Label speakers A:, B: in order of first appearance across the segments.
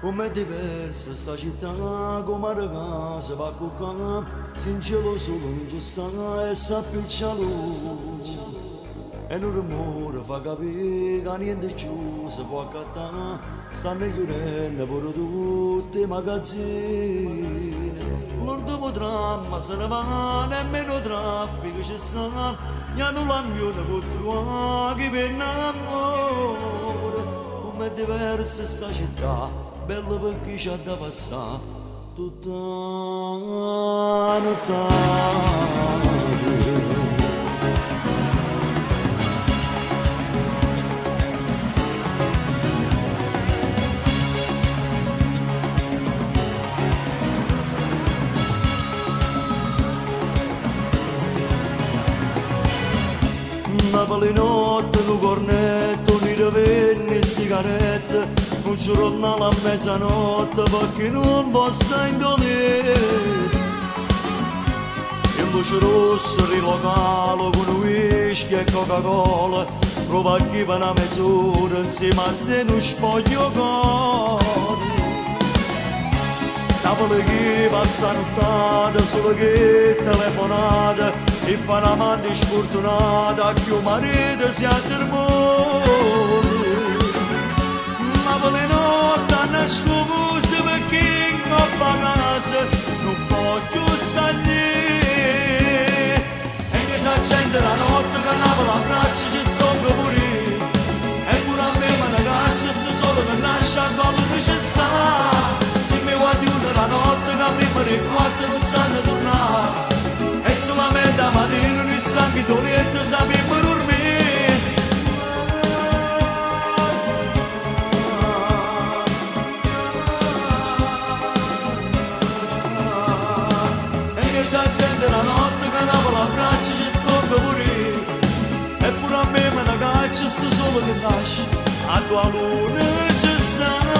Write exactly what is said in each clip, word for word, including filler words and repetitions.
A: Com'è diversa sta città, come la casa va con campo, sincero solo non ci sta e s'appiccia lui. E un rumore fa capire che niente più si può accattare, stanno chiudendo pure tutti i magazzini. L'ultimo dramma se ne va, nemmeno traffico ci sta, gli hanno l'ambione per trovare chi viene amore. Com'è diversa sta città, bello perché c'ha da passare tutta la notte. Napoli notte, un cornetto, un ravenne e sigarette, un giornale a mezzanotte perché non posso indolere. In luce rossa rilocalo con whisky e Coca-Cola, trova chi va una mezz'ora insieme a te non spoglio cuore. Napoli che passa nottata, solo che telefonata, e fa una mano sfortunata che il marito si addormenta. Napoli notte a nascosto perché in coppa casa non può più salire. E che si accende la notte che Napoli abbraccia ci sto per morire. E pure a me me ne caccia sto solo che nasce a collo che ci sta. Se mi guardi una la notte che prima dei quattro non sanno tornare. E solamente a mattina un istante dolente sappiamo dormire. E che si accende la notte che Napoli abbraccia ci sto per morire. E pure a me me ne caccia sto solo che nasce a tua luna ci sta.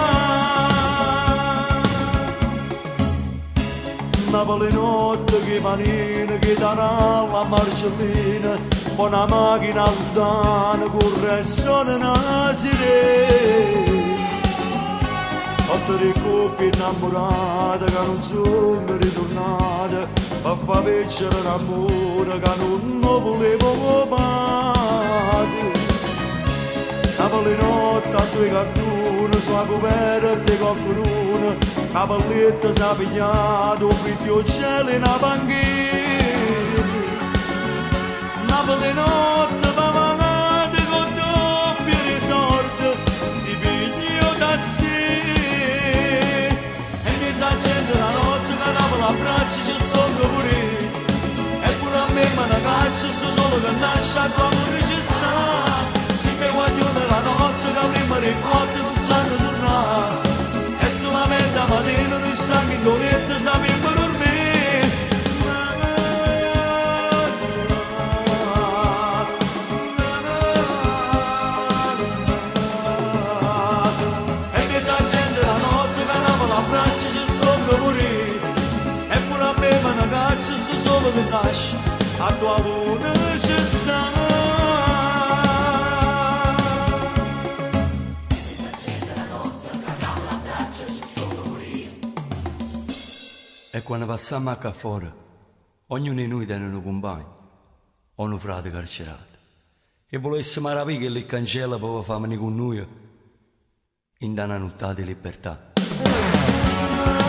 A: Napoli notte che manina, che darà la marcellina, buona macchina lontana, corre solo una sirena. Otto di coppie innamorate che non sono ritornate, per far vincere l'amore che non volevo pagare. Napoli notte a due cartoni, sulla coperta di qualcuno, cavalletta s'ha pigliato, figlio cielo in una panchina. Napoli notte va avanti con doppie risorte, si pigliò da sé. E mi si accende la notte che Napoli abbraccia ci sono pure. E pure a me me ne caccia sto solo che nasce a quando ci sta. Se mi guardo nella notte che prima dei quattro non sanno tornare. E solamente a mattina noi sangue dolente sappiamo dormire. E che si accende la notte che Napoli abbraccia ci sto per morire. E pure a me me ne caccia sto solo che nasce a tua luna ci sta. E quando passiamo a qua fuori, ognuno di noi tiene un compagno o un frate carcerato. E volesse maraviglia che li cancella per farmi con noi in una notte di libertà.